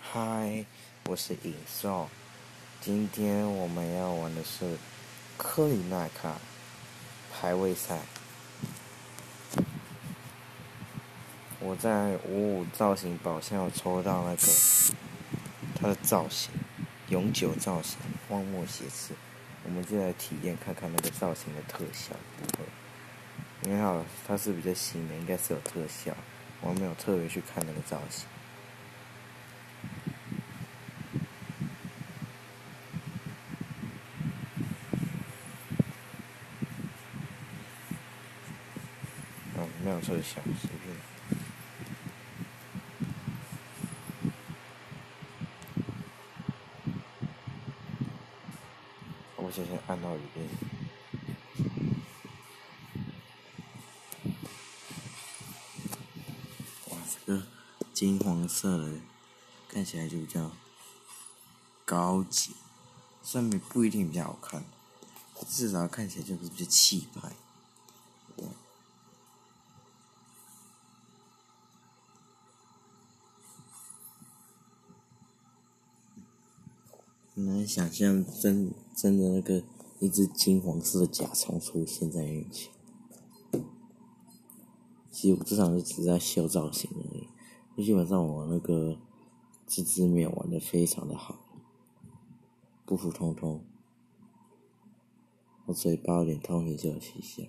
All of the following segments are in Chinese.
嗨，我是尹少。今天我们要玩的是科里奈卡排位赛。我在55造型宝箱有抽到那个它的造型，永久造型荒漠斜刺。我们就来体验看看那个造型的特效如何。因为它是比较新的，应该是有特效，我没有特别去看那个造型。没有特效，随便。我先按到语音。哇，这个金黄色的，看起来就比较高级，虽然不一定比较好看，至少看起来就是比较气派。很难想象真的那个一只金黄色的甲虫出现在面前。其实我这场就只是在秀造型而已，基本上我那个这只没有玩的非常的好，普普通通。我嘴巴有点痛，你就有奇下。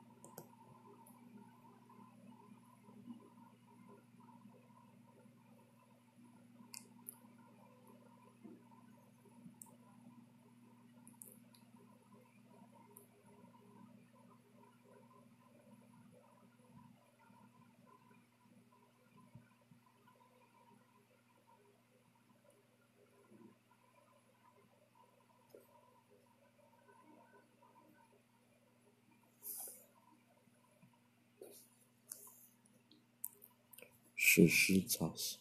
史诗造型。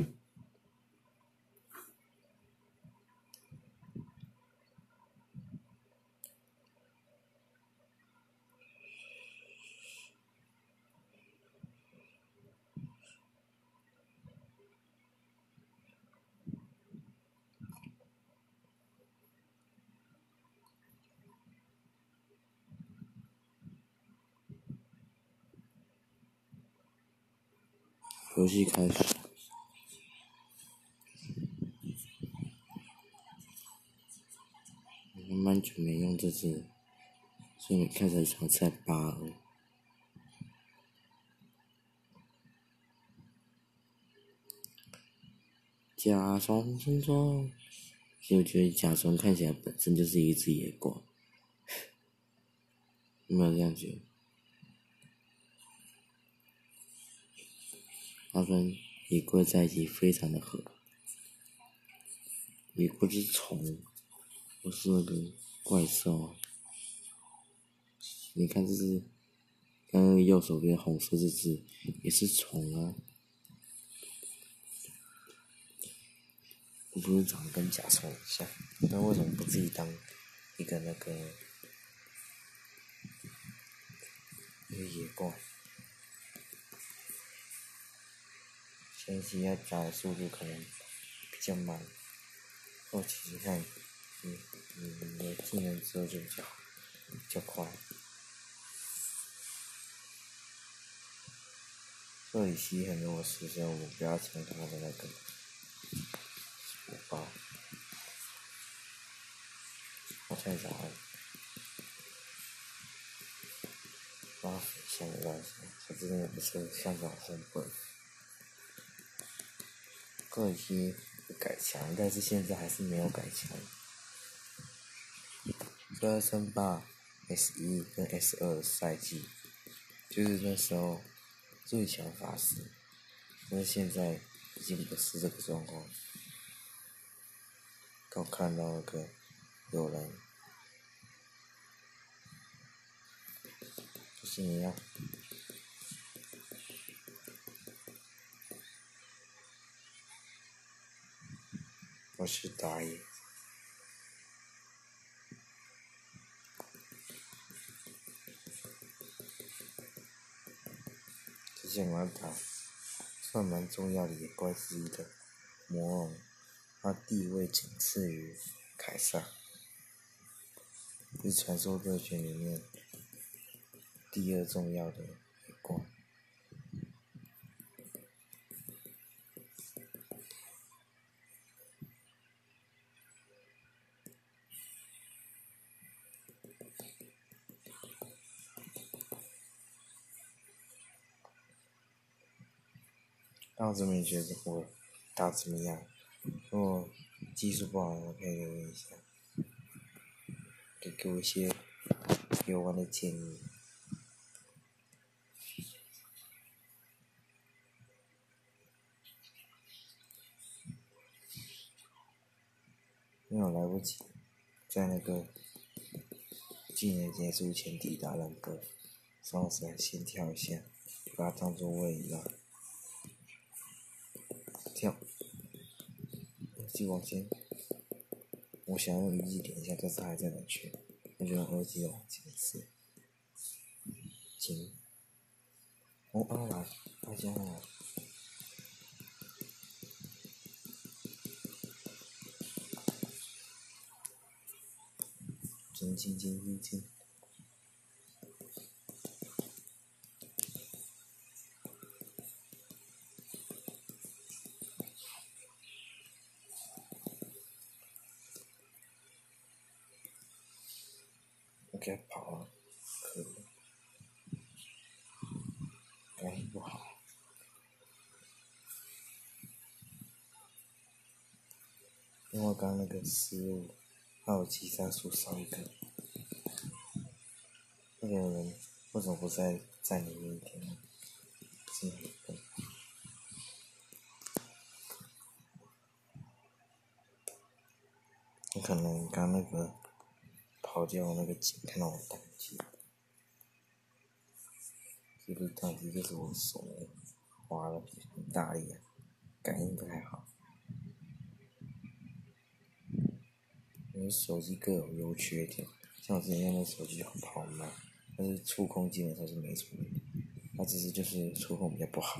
游戏开始。我蛮久没用这只，所以你看起来常才8而已。甲虫村庄，其实我觉得甲虫看起来本身就是一只野怪，有没有这样觉得？它跟野怪在一起非常的合。野怪是虫，不是那个怪兽。你看这只，刚刚右手边红色这只也是虫啊，不是长得跟甲虫很像？那为什么不自己当一个野怪？前期要抓的速度可能比较慢，后期看你的技能之后就比较快。这里吸很多时间，我不要从他的那个火爆，我太早了，发水箱没关系，他之前也不是香港红本。这里吸改强，但是现在还是没有改强。2升8 S1 跟 S2的赛季，就是那时候最强法师，但是现在已经不是这个状况。刚看到那个有人，就是你要，我去打野。之前我要打算蛮重要的野怪之一的魔龙， 他地位仅次于凯撒，是传说对决里面第2重要的一关。那我这边觉得我打怎么样？如果技术不好，我可以留言一下，给我一些游玩的建议。因为我来不及在那个技能结束前抵达那个，所以我只能先跳一下，把它当作位移了。跳，继续往前。我想用1级点一下，但是还在冷却，我就用2级往前刺。停。哦，来，大家来。进。我给他跑了，可以。感应不好。因为我刚刚那个失误，还有击杀数少一个。那个人为什么不在里面一点呢？真的很笨。你可能刚那个跑掉那个景看到我宕机，这不是宕机，就是我手滑了很大力啊，感应不太好。因为手机各有优缺点，像我之前用的手机就很跑慢，但是触控基本上是没什么问题，它只是就是触控比较不好，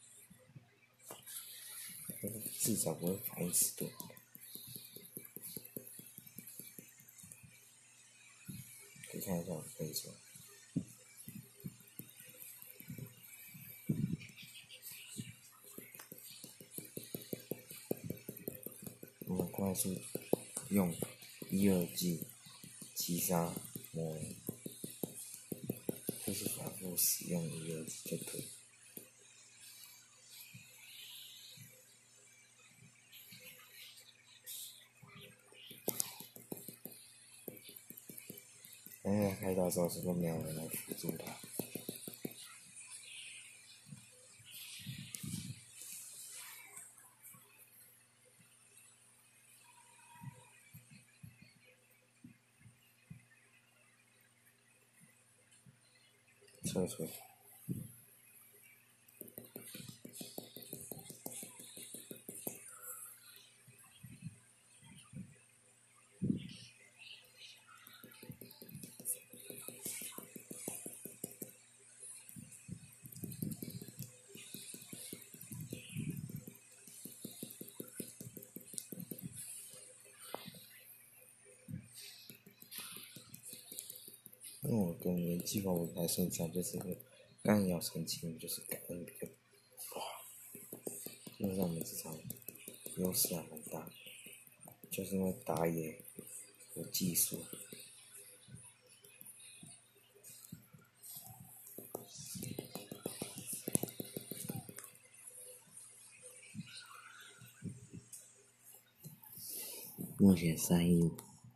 至少不会反应迟钝。可以看一下我的配置。我们快速用1、2技击杀魔人，就是反复使用1、2技就可以。开大招时都没有人来辅助他。撤。因为我跟原计划我来生产就是个干扰澄清，就是感应比较不好，基本上我们这场优势还蛮大，就是因为打野有技术。目前3-1。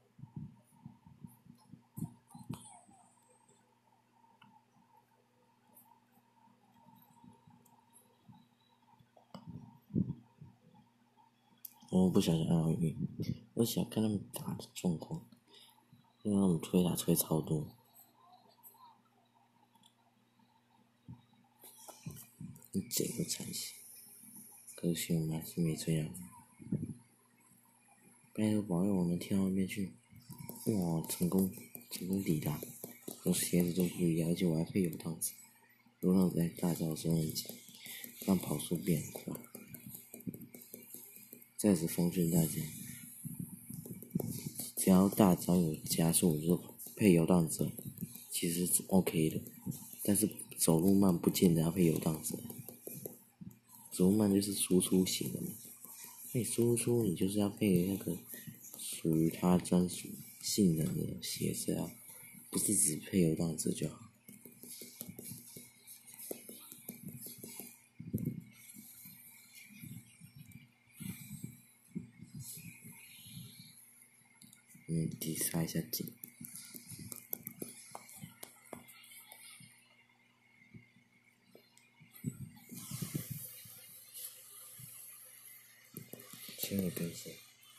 我不小心按到晕，我想看他们打的状况，因为他们推超多，一整个残血，可惜我们还是没这样。拜托保佑我能跳到那边去！哇，成功抵达，我鞋子都不一样，而且我还配有套子，有套子在大招的时候很紧，让跑速变快。 在此奉劝大家，只要大招有加速，就配游荡者，其实是 OK 的。但是走路慢不见得要配游荡者，走路慢就是输出型的嘛。你输出你就是要配那个属于它专属性能的鞋子啊，不是只配游荡者就好。底杀一下紧。请你等一下。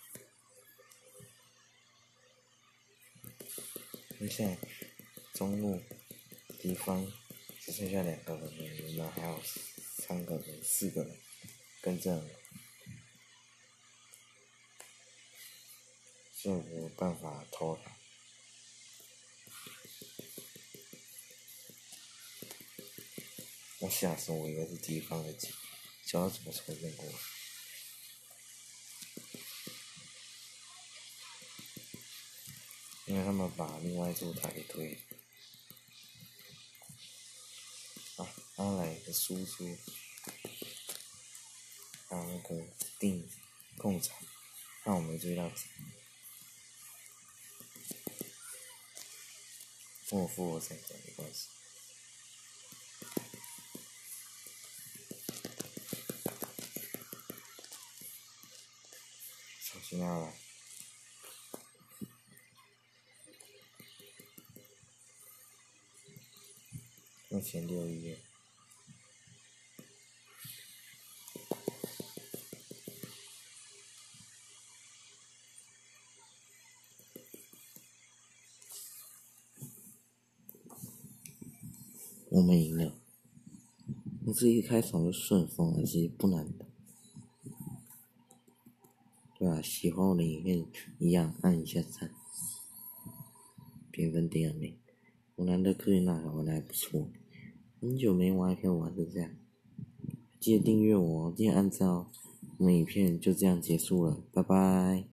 现在中路敌方只剩下2个人了，我们还有3个人、4个人跟着我，所以我没有办法偷他。我吓死我以为是敌方的机，想要怎么抽变过来？因为他们把另外一组塔给推。阿来的输出，还有那个定控场，让我没追到。我负我3个没关系。小心阿来。目前6页。我们赢了。我这一开场就顺风了，其实不难的。对吧？喜欢我的影片一样按一下赞，评分点了没？我难得可以玩得还不错，很久没玩还可以玩成这样。记得订阅我，记得按赞哦。我们影片就这样结束了，拜拜。